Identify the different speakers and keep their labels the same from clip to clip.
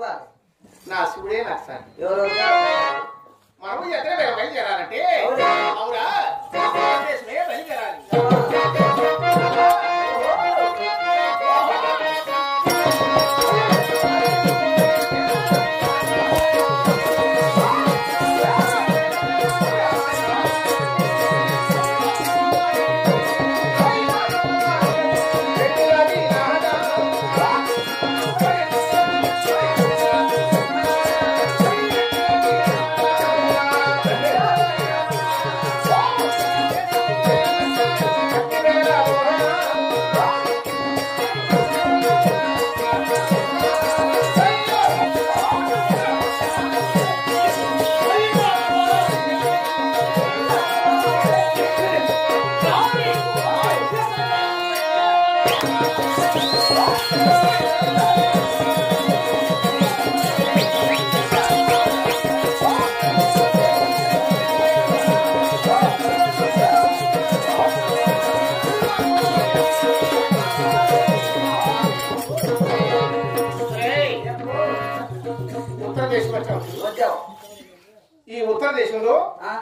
Speaker 1: నా శివుడే నచ్చాలి
Speaker 2: ఎవరు
Speaker 1: మనం ఎక్కడ బయలుదేరాలంటే అవునా దేశమే బయలుదేరాలి ఈ ఉత్తర దేశంలో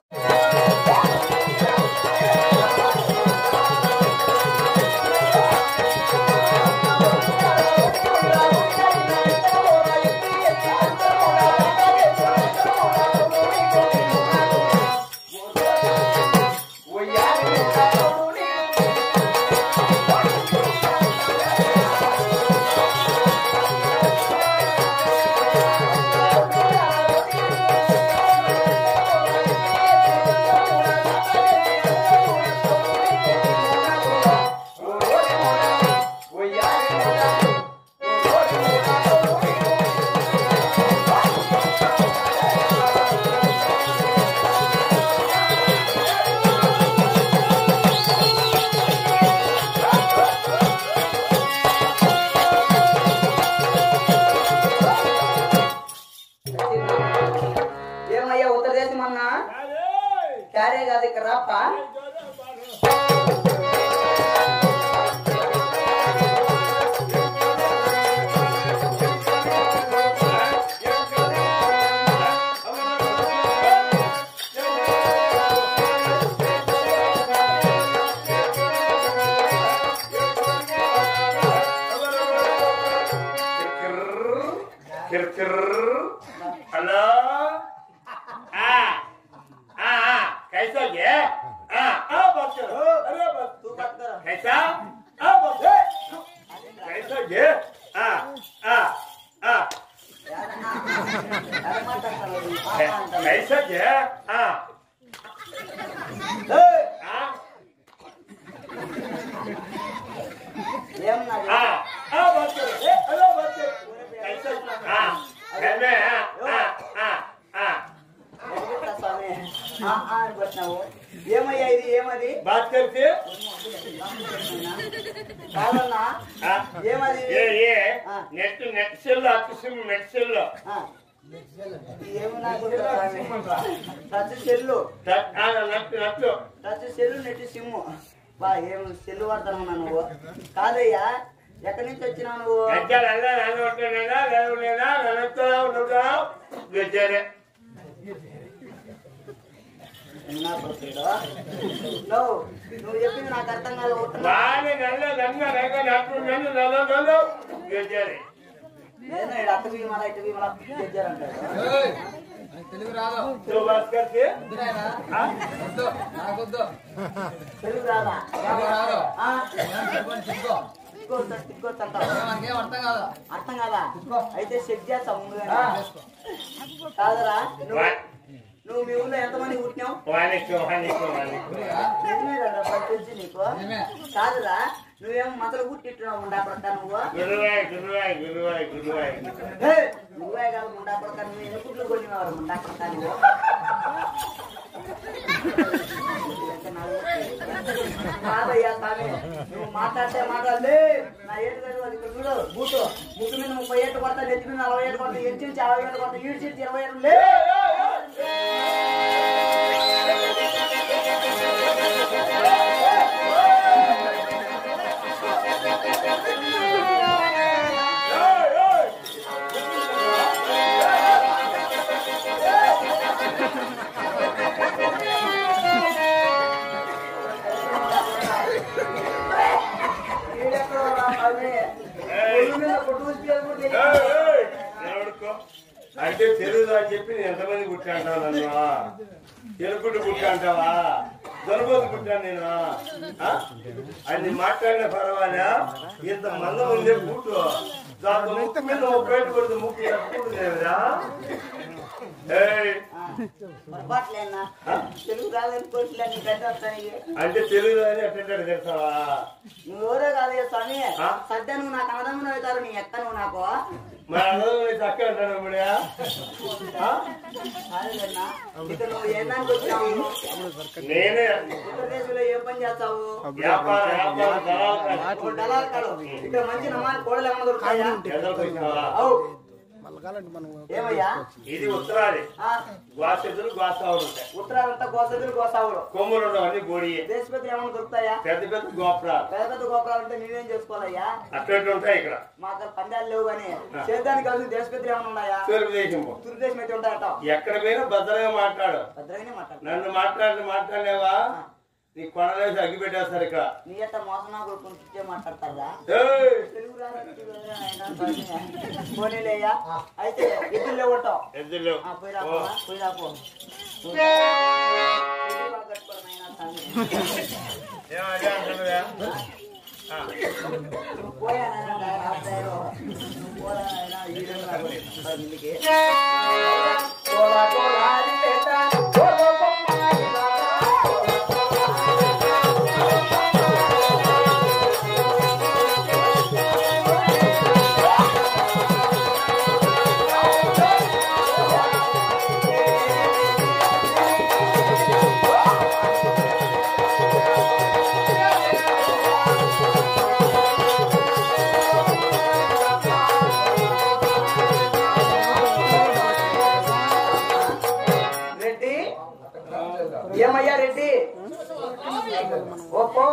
Speaker 2: ఏమయ్యా ఇది ఏమది ఏమది
Speaker 1: net cell net cell
Speaker 2: touch cell touch cell net sim బా ఏం సెల్లు వాడతానన్నా నువ్వు కాదయ్యా ఎక్కడి నుంచి వచ్చినావు నువ్వు నువ్వు చెప్పింది నాకు అర్థం కాదు అట్టు భీమలా ఇటు భీమలా
Speaker 3: తెలుగు రాదు
Speaker 2: తెలుగు రాదా అర్థం కాదా అయితే చెక్ చేస్తా ముందుగా కాదరా నువ్వు మీ ఊళ్ళో ఎంతమంది పుట్టినావు నీకు కాదురా నువ్వేమో మొదలు పుట్టిట్టున్నావు ముండా పడతా నువ్వు నువ్వే కాదు ముండా పడతా నువ్వు ఎన్ని పుట్లు కొనివారు ముండా పడతా నువ్వు కాదయ్యా స్వామి నువ్వు మాట్లాడితే మాట్లాడలే నా ఏటు కాదు అది ఇక్కడ చూడు బూటు బుట్టు మీద 30 ఏళ్ళు పడతా నెత్తి మీద 40 ఏళ్ళు పడతా ఎడ్చి 50 ఏళ్ళు పడతా ఈడ్చి 20 ఏళ్ళు లే
Speaker 1: అంటే తెలుగుదా అని చెప్పి నేను ఎంతమంది పుట్టి అంటావు నన్ను తెలుగుడు పుట్టి అంటావా దొరబోదు పుట్టాను నేను అన్ని మాట్లాడిన పర్వాలే ఇంత మందం ఉందే పుట్టు దాంతో ముక్కు మీద బయట కొడుతు ముక్కు ఎప్పుడురా అంటే తెలుగు అని ఎట్టాడు తెలుసావా
Speaker 2: నువ్వెవరో కాదు స్వామి సద్య నువ్వు నాకు అన్నదమ్ముడు అవుతారు నీ ఎక్క నువ్వు నాకు
Speaker 1: మరి అన్నదమ్ముడు అయితే అక్క అంటాను ఇప్పుడే
Speaker 2: నువ్వు ఏ దానికి వచ్చావు
Speaker 1: నేనే
Speaker 2: ఉత్తరప్రదేశ్లో ఏం పని చేస్తావు
Speaker 1: వ్యాపారం
Speaker 2: దళాలు ఇక్కడ మంచి నమ్మాలి కోడలు ఏమన్నా దొరుకుతాయా ఏమయ్యా
Speaker 1: ఇది ఉత్తరాది గోసెదులు గోసావులు ఉంటాయి
Speaker 2: ఉత్తరాలంతా గోసెదులు గోసావులు
Speaker 1: కొమ్ములు ఉండవని గోడి
Speaker 2: దేశపెద్ద ఏమన్నా దొరుకుతాయా
Speaker 1: పెద్ద పెద్ద గోపురాలు
Speaker 2: పెద్ద పెద్ద గోపురాలు ఉంటే మేమేం చేసుకోవాలయ్యా
Speaker 1: అటువంటి ఉంటాయి ఇక్కడ
Speaker 2: మాకు పందాలు లేవు కానీ చేద్దానికి కలిసి దేశపెద్ద ఏమన్నా ఉన్నాయా
Speaker 1: తెలుగుదేశం
Speaker 2: తుర్దేశం అయితే ఉంటాయట
Speaker 1: ఎక్కడ పోయినా భద్రంగా మాట్లాడు
Speaker 2: భద్రంగానే మాట్లాడు
Speaker 1: నన్ను మాట్లాడలేవా నీ కొనలేసి అగ్గి పెట్టేస్తారు ఇక్కడ
Speaker 2: నీ అట్ట మోసం కొడుకుంటే మాట్లాడతారా తెలుగు పోనీలేయ్యా అయితే ఎద్దులు లేవుంటావు
Speaker 1: ఎద్దులు
Speaker 2: పోయిరాపో ఏమయ్యా రెడ్డి ఓపో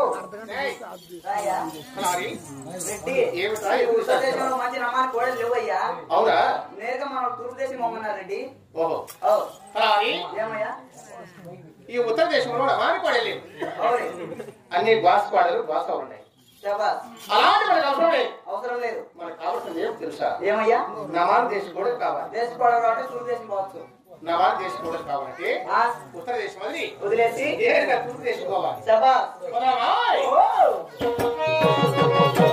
Speaker 2: రెడ్డి ఉత్తరదేశంలో మంచి నమ్మాని కోడలు లేవయ్యా
Speaker 1: అవునా
Speaker 2: నేరుగా మన తూర్పుదేశం అమ్మన్నారు రెడ్డి
Speaker 1: ఓహో
Speaker 2: ఏమయ్యా
Speaker 1: ఈ ఉత్తర దేశంలో నమాని కోడలు అన్ని బాస్పాడలు బాసాలు ఉన్నాయి అలాంటి మనకు
Speaker 2: అవసరం లేదు
Speaker 1: మనకు కావాల్సింది ఏం తెలుసా
Speaker 2: ఏమయ్యా
Speaker 1: నమాన్ దేశం కూడా కావాలి
Speaker 2: దేశ కోడలు కాబట్టి తూర్పుదేశం పోవచ్చు
Speaker 1: నమాన్ దేశం కూడా కావాలంటే ఉత్తర దేశం అది
Speaker 2: వదిలేసి
Speaker 1: నేరుగా తూర్పు దేశం పోవాలి
Speaker 2: శబా
Speaker 1: పోదామా?